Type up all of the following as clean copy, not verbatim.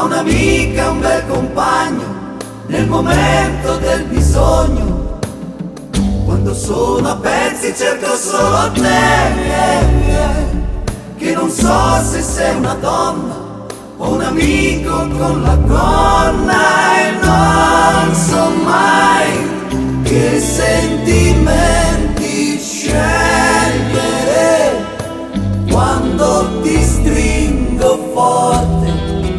un'amica, un bel compagno nel momento del bisogno. Quando sono a pezzi cerco solo te, che non so se sei una donna o un amico con la gonna, e non so mai che sentimenti scegliere quando ti stringo forte.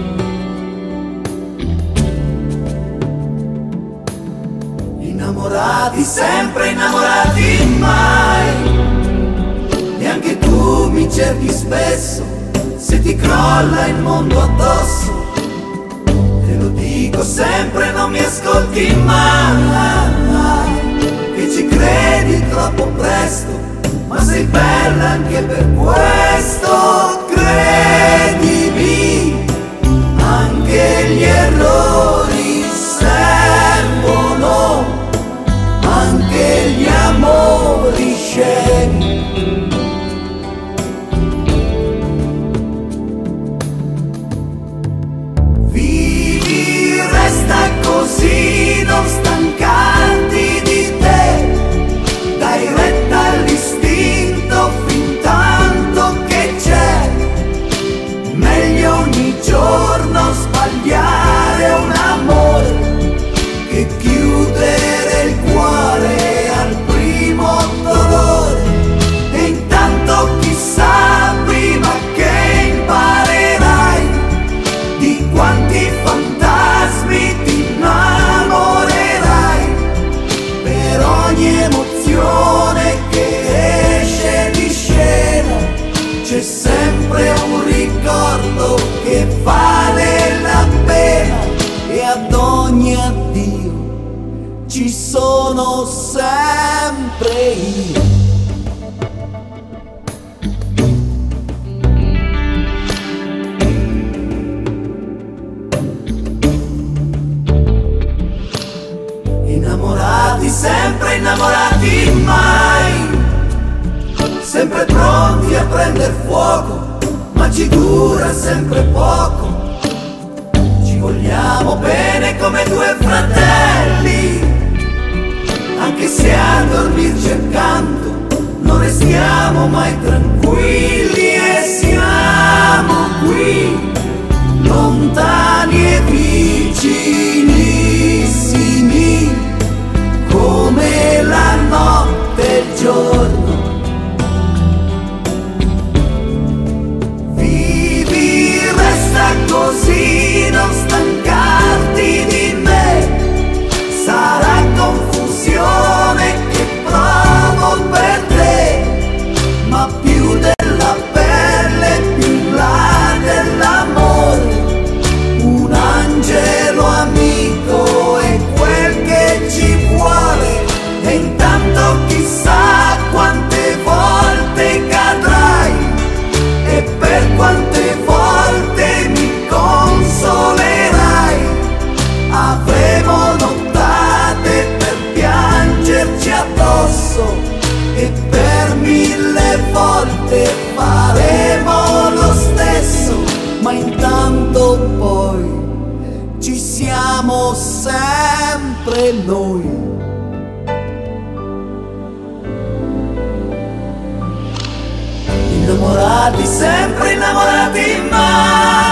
Innamorati sempre, innamorati mai, e anche tu mi cerchi spesso se ti crolla il mondo addosso. Te lo dico sempre, non mi ascolti mai, che ci credi troppo presto, ma sei bella anche per questo. Credimi, anche gli errori servono, anche gli amori scemi. Vivi, resta così, non stancarti di te, dai retta all'istinto fin tanto che c'è. Meglio ogni giorno sbagliare un amore che chiudere il cuore al primo dolore. E intanto chissà, prima che imparerai, di quanti fantasmi ti innamorerai. Per ogni emozione che esce di scena c'è sempre un ricordo che vale la pena, e ad ogni addio ci sono sempre io. Innamorati sempre, innamorati mai, sempre pronti a prender fuoco, ma ci dura sempre poco. Ci vogliamo bene come due fratelli, anche se a dormirci accanto non restiamo mai tranquilli. E siamo qui, lontani e vicinissimi, come la notte e il giorno. Vivi, resta così, non stancarti di me. Sarà confusione che provo per te, ma più della pelle, più là dell'amore, un angelo amico è quel che ci vuole. E intanto chissà quante volte cadrai, e per quante volte mi consolerai. Avremo nottate per piangerci addosso, e per 1000 volte faremo lo stesso. Ma intanto poi ci siamo sempre noi. Innamorati sempre, innamorati mai.